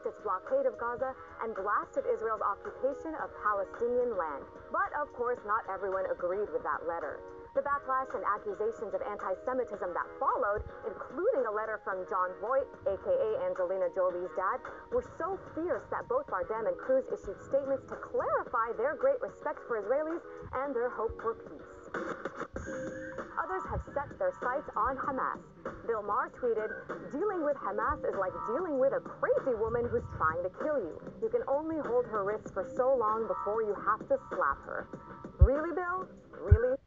its blockade of Gaza and blasted Israel's occupation of Palestinian land. But of course, not everyone agreed with that letter. The backlash and accusations of anti-Semitism that followed, including a letter from John Voight, aka Angelina Jolie's dad, were so fierce that both Bardem and Cruz issued statements to clarify their great respect for Israelis and their hope for peace. Others have set their sights on Hamas. Bill Maher tweeted, "Dealing with Hamas is like dealing with a crazy woman who's trying to kill you. You can only hold her wrists for so long before you have to slap her." Really, Bill? Really?